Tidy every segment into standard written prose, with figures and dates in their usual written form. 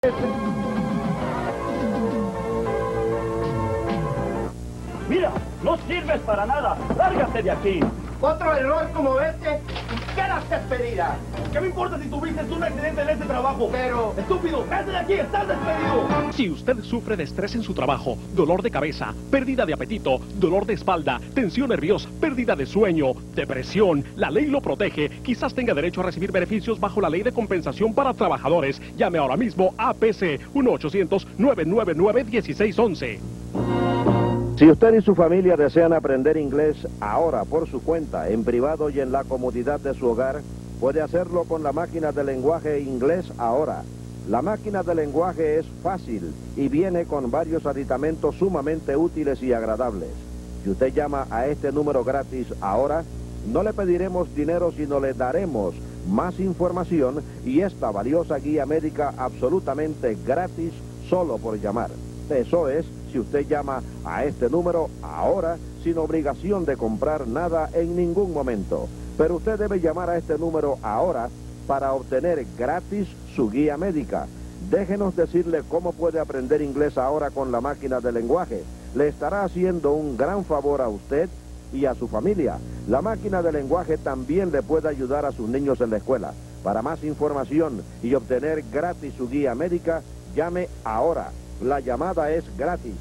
Mira, no sirves para nada. Lárgate de aquí. Otro error como este, quedas despedida. ¿Qué me importa si tuviste un accidente en este trabajo? Pero... ¡Estúpido! ¡Vete de aquí! ¡Estás despedido! Si usted sufre de estrés en su trabajo, dolor de cabeza, pérdida de apetito, dolor de espalda, tensión nerviosa, pérdida de sueño, depresión, la ley lo protege. Quizás tenga derecho a recibir beneficios bajo la ley de compensación para trabajadores. Llame ahora mismo a APC 1-800-999-1611. Si usted y su familia desean aprender inglés ahora por su cuenta, en privado y en la comodidad de su hogar, puede hacerlo con la máquina de lenguaje Inglés Ahora. La máquina de lenguaje es fácil y viene con varios aditamentos sumamente útiles y agradables. Si usted llama a este número gratis ahora, no le pediremos dinero, sino le daremos más información y esta valiosa guía médica absolutamente gratis solo por llamar. Eso es, si usted llama a este número ahora, sin obligación de comprar nada en ningún momento. Pero usted debe llamar a este número ahora para obtener gratis su guía médica. Déjenos decirle cómo puede aprender inglés ahora con la máquina de lenguaje. Le estará haciendo un gran favor a usted y a su familia. La máquina de lenguaje también le puede ayudar a sus niños en la escuela. Para más información y obtener gratis su guía médica, llame ahora. La llamada es gratis.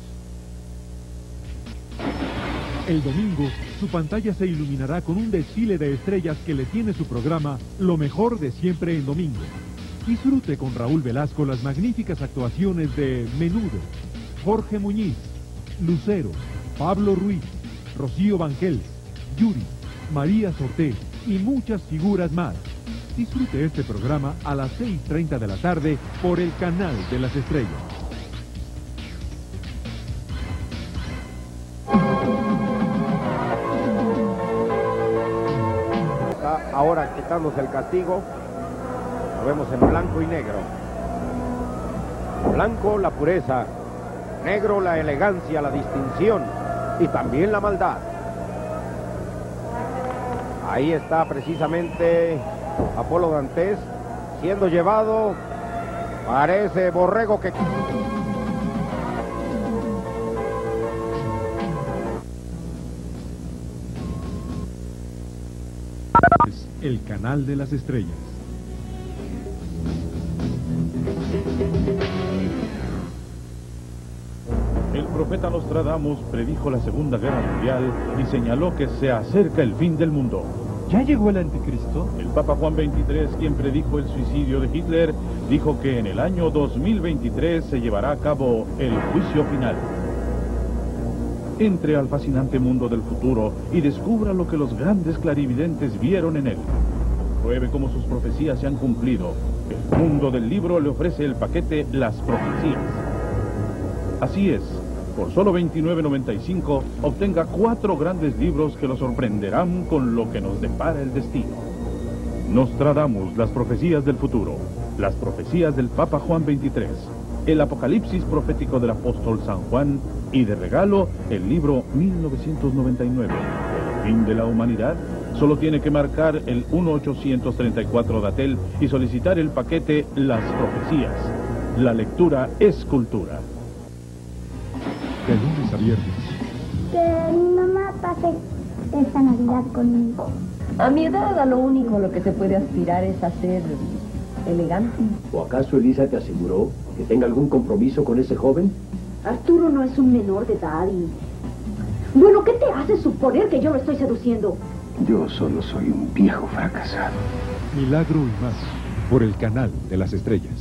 El domingo, su pantalla se iluminará con un desfile de estrellas que le tiene su programa Lo Mejor de Siempre en Domingo. Disfrute con Raúl Velasco las magníficas actuaciones de Menudo, Jorge Muñiz, Lucero, Pablo Ruiz, Rocío Banquels, Yuri, María Sorté y muchas figuras más. Disfrute este programa a las 6:30 de la tarde por el Canal de las Estrellas. Ahora quitándose el castigo, lo vemos en blanco y negro. Blanco la pureza, negro la elegancia, la distinción y también la maldad. Ahí está precisamente Apolo Dantes siendo llevado, parece borrego que... El Canal de las Estrellas. El profeta Nostradamus predijo la Segunda Guerra Mundial y señaló que se acerca el fin del mundo. ¿Ya llegó el anticristo? El Papa Juan XXIII, quien predijo el suicidio de Hitler, dijo que en el año 2023 se llevará a cabo el juicio final. Entre al fascinante mundo del futuro y descubra lo que los grandes clarividentes vieron en él. Pruebe cómo sus profecías se han cumplido. El mundo del libro le ofrece el paquete Las Profecías. Así es, por solo $29.95 obtenga 4 grandes libros que lo sorprenderán con lo que nos depara el destino. Nostradamus, las profecías del futuro, las profecías del Papa Juan XXIII, el apocalipsis profético del apóstol San Juan y de regalo el libro 1999, El fin de la humanidad. Solo tiene que marcar el 1-834 Datel y solicitar el paquete Las Profecías. La lectura es cultura. De lunes a viernes. Que mi mamá pase esta Navidad conmigo. A mi edad, a lo único lo que se puede aspirar es a ser elegante. ¿O acaso Elisa te aseguró que tenga algún compromiso con ese joven? Arturo no es un menor de edad y... Bueno, ¿qué te hace suponer que yo lo estoy seduciendo? Yo solo soy un viejo fracasado. Milagro y más, por el Canal de las Estrellas.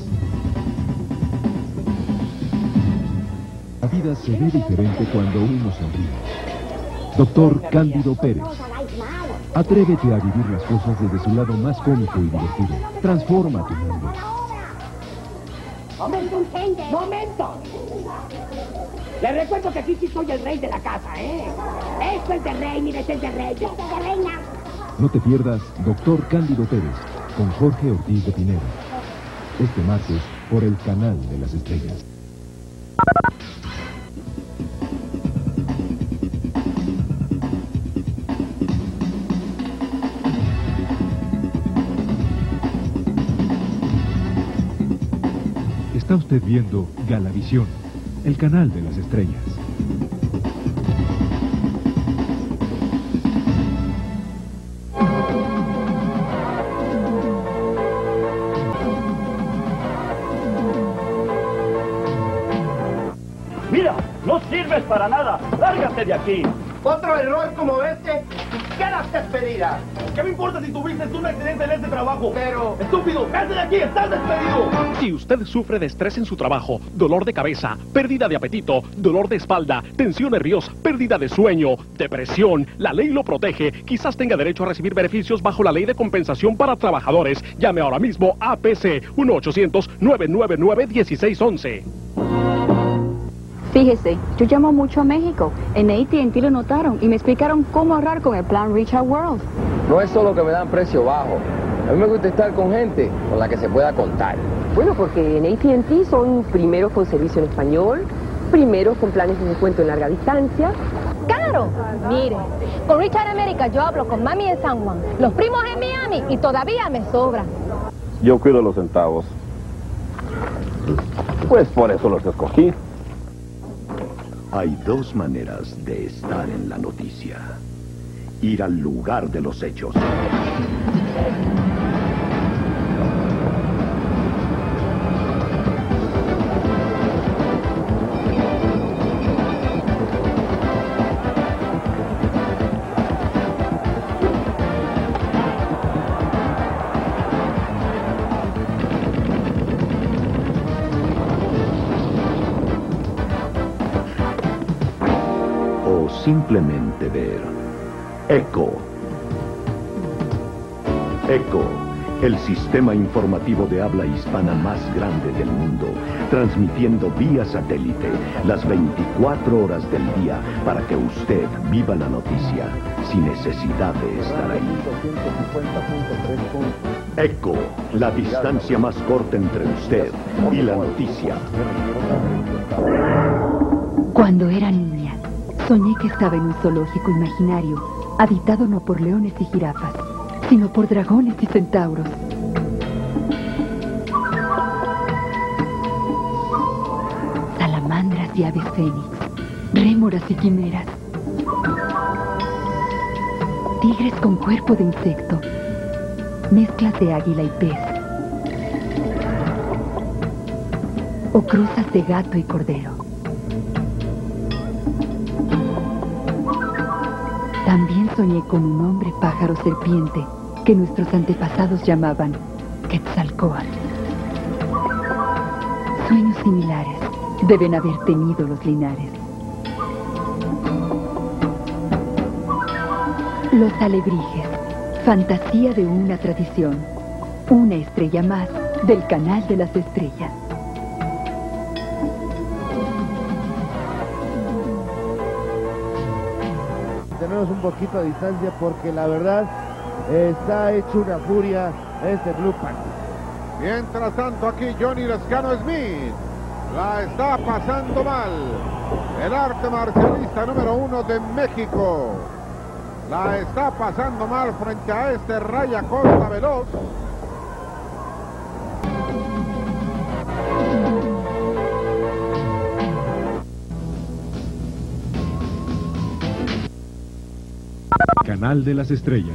La vida se ve diferente cuando uno sonríe. Doctor Cándido Pérez. Atrévete a vivir las cosas desde su lado más cómico y divertido. Transforma tu mundo. ¡Momento, gente! ¡Momento! Les recuerdo que aquí sí soy el rey de la casa, ¿eh? Esto es de rey, mire, este es de rey. Este es de reina. No te pierdas Doctor Cándido Pérez con Jorge Ortiz de Pineda. Este martes por el Canal de las Estrellas. Está usted viendo Galavisión, el canal de las estrellas. Mira, no sirves para nada. Lárgate de aquí. Otro error como este, quedas despedida. ¿Qué me importa si tuviste un accidente en este trabajo? Pero... ¡Estúpido! ¡Vete de aquí! ¡Estás despedido! Si usted sufre de estrés en su trabajo, dolor de cabeza, pérdida de apetito, dolor de espalda, tensión nerviosa, pérdida de sueño, depresión, la ley lo protege, quizás tenga derecho a recibir beneficios bajo la ley de compensación para trabajadores. Llame ahora mismo a APC 1-800-999-1611. Fíjese, yo llamo mucho a México. En AT&T lo notaron y me explicaron cómo ahorrar con el plan Richard World. No es solo que me dan precio bajo. A mí me gusta estar con gente con la que se pueda contar. Bueno, porque en AT&T son primeros con servicio en español, primeros con planes de descuento en larga distancia. ¡Claro! Mire, con Richard América yo hablo con mami en San Juan, los primos en Miami y todavía me sobran. Yo cuido los centavos. Pues por eso los escogí. Hay dos maneras de estar en la noticia. Ir al lugar de los hechos. Simplemente ver. ECHO. ECHO, el sistema informativo de habla hispana más grande del mundo, transmitiendo vía satélite las 24 horas del día para que usted viva la noticia sin necesidad de estar ahí. ECHO, la distancia más corta entre usted y la noticia. Cuando era niña, soñé que estaba en un zoológico imaginario, habitado no por leones y jirafas, sino por dragones y centauros. Salamandras y aves fénix, rémoras y quimeras. Tigres con cuerpo de insecto, mezclas de águila y pez. O cruzas de gato y cordero. También soñé con un hombre pájaro serpiente que nuestros antepasados llamaban Quetzalcóatl. Sueños similares deben haber tenido los linares. Los alebrijes, fantasía de una tradición. Una estrella más del canal de las estrellas. Tenemos un poquito de distancia porque la verdad está hecho una furia este Blue Panther. Mientras tanto aquí Johnny Lescano Smith la está pasando mal. El arte marcialista número 1 de México la está pasando mal frente a este Raya Costa veloz. Canal de las Estrellas.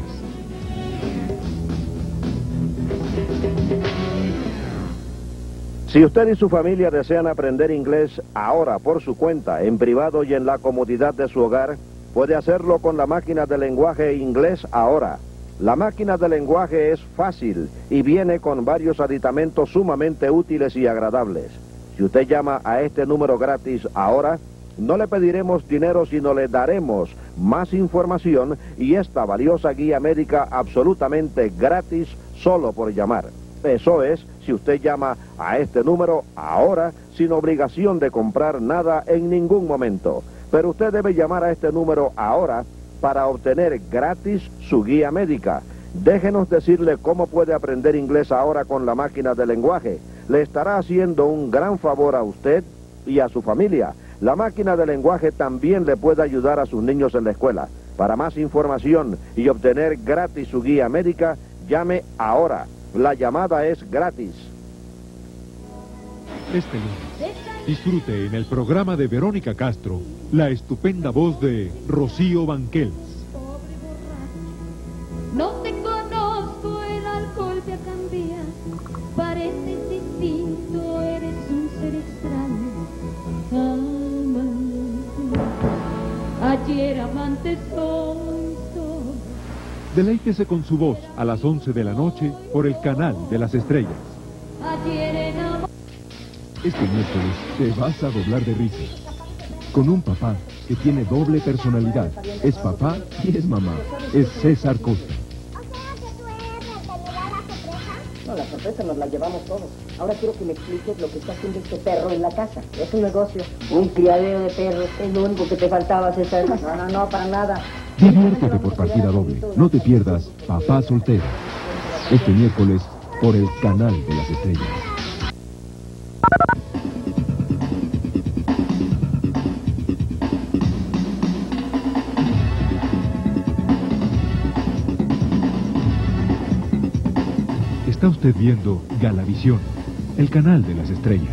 Si usted y su familia desean aprender inglés ahora por su cuenta, en privado y en la comodidad de su hogar, puede hacerlo con la máquina de lenguaje Inglés Ahora. La máquina de lenguaje es fácil y viene con varios aditamentos sumamente útiles y agradables. Si usted llama a este número gratis ahora, no le pediremos dinero, sino le daremos más información y esta valiosa guía médica absolutamente gratis solo por llamar. Eso es, si usted llama a este número ahora, sin obligación de comprar nada en ningún momento. Pero usted debe llamar a este número ahora para obtener gratis su guía médica. Déjenos decirle cómo puede aprender inglés ahora con la máquina de lenguaje. Le estará haciendo un gran favor a usted y a su familia. La máquina de lenguaje también le puede ayudar a sus niños en la escuela. Para más información y obtener gratis su guía médica, llame ahora. La llamada es gratis. Este lunes, disfrute en el programa de Verónica Castro la estupenda voz de Rocío Banquels. No te conozco, el alcohol te cambia, pareces distinto, eres un ser extraño. Amante, ayer amante soy. Deleítese con su voz a las 11 de la noche por el Canal de las Estrellas. Este miércoles te vas a doblar de risa con un papá que tiene doble personalidad. Es papá y es mamá. Es César Costa. No, la sorpresa nos la llevamos todos. Ahora quiero que me expliques lo que está haciendo este perro en la casa. Es un negocio. Un criadero de perros. Es lo único que te faltaba, César. No, para nada. Diviértete por partida doble. No te pierdas Papá Soltero. Este miércoles por el Canal de las Estrellas. Está usted viendo Galavisión, el Canal de las Estrellas.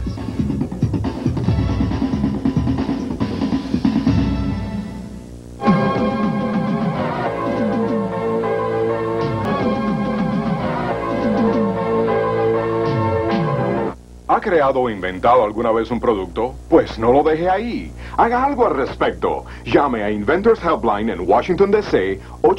¿Ha creado o inventado alguna vez un producto? Pues no lo deje ahí. Haga algo al respecto. Llame a Inventors Helpline en Washington, D.C.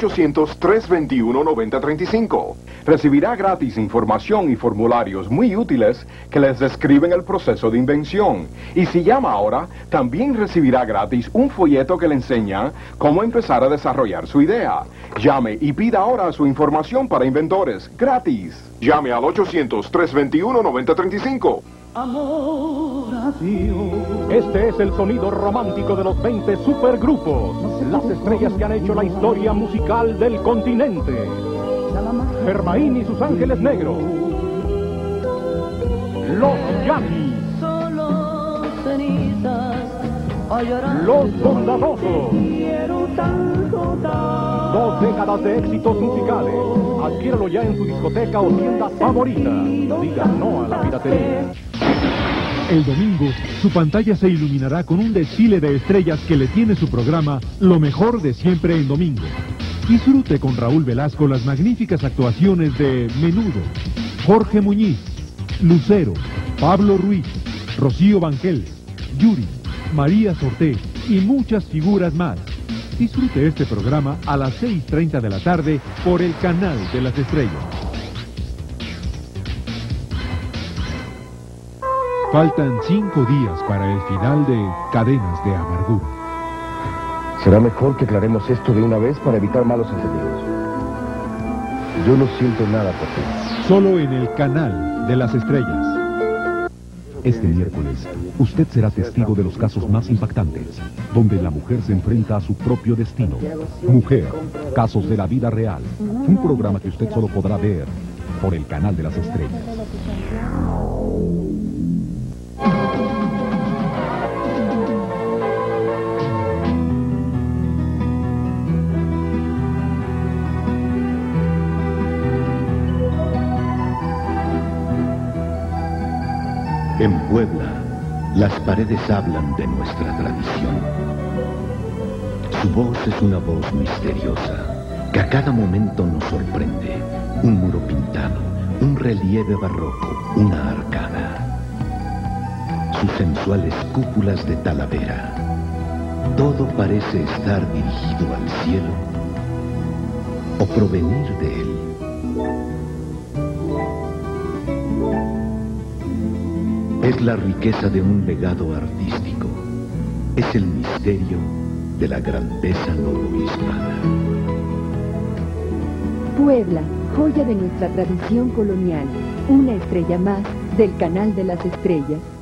800-321-9035. Recibirá gratis información y formularios muy útiles que les describen el proceso de invención. Y si llama ahora, también recibirá gratis un folleto que le enseña cómo empezar a desarrollar su idea. Llame y pida ahora su información para inventores, gratis. Llame al 800-321-9035. Amor a Dios. Este es el sonido romántico de los 20 supergrupos, las estrellas que han hecho la historia musical del continente. Germain y sus Ángeles Negros, los Yankees, los Bondadosos. 2 décadas de éxitos musicales. Adquiéralo ya en su discoteca o tienda favorita. Diga no a la piratería. El domingo, su pantalla se iluminará con un desfile de estrellas que le tiene su programa Lo Mejor de Siempre en Domingo. Disfrute con Raúl Velasco las magníficas actuaciones de Menudo, Jorge Muñiz, Lucero, Pablo Ruiz, Rocío Banquels, Yuri, María Sorté y muchas figuras más. Disfrute este programa a las 6:30 de la tarde por el Canal de las Estrellas. Faltan 5 días para el final de Cadenas de Amargura. Será mejor que aclaremos esto de una vez para evitar malos entendidos. Yo no siento nada por ti. Solo en el Canal de las Estrellas. Este miércoles, usted será testigo de los casos más impactantes, donde la mujer se enfrenta a su propio destino. Mujer, casos de la vida real. Un programa que usted solo podrá ver por el Canal de las Estrellas. En Puebla, las paredes hablan de nuestra tradición. Su voz es una voz misteriosa, que a cada momento nos sorprende. Un muro pintado, un relieve barroco, una arcada. Sus sensuales cúpulas de talavera. Todo parece estar dirigido al cielo o provenir de él. Es la riqueza de un legado artístico. Es el misterio de la grandeza novohispana. Puebla, joya de nuestra tradición colonial. Una estrella más del Canal de las Estrellas.